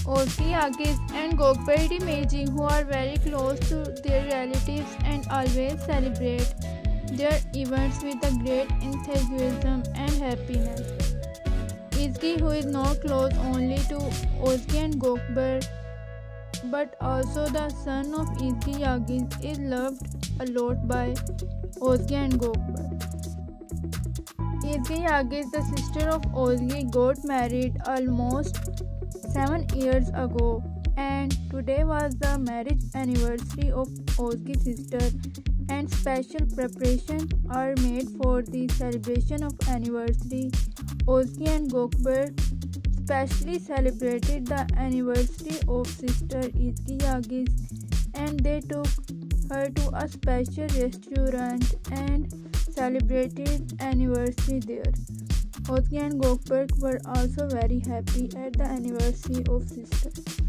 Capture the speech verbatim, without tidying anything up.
Ozgi, Agis, and Gokbert imaging who are very close to their relatives and always celebrate their events with a great enthusiasm and happiness. Izgi, who is not close only to Ozgi and Gokbert but also the son of Izgi Yagis, is loved a lot by Ozgi and Gokbert. Izgi Yagis, the sister of Ozgi, got married almost seven years ago, and today was the marriage anniversary of Ozgi's sister, and special preparations are made for the celebration of anniversary. Ozgi and Gokbert specially celebrated the anniversary of sister Izgi Yagis, and they took her to a special restaurant and celebrated anniversary there. Ozgi and Gokbert were also very happy at the anniversary of sister.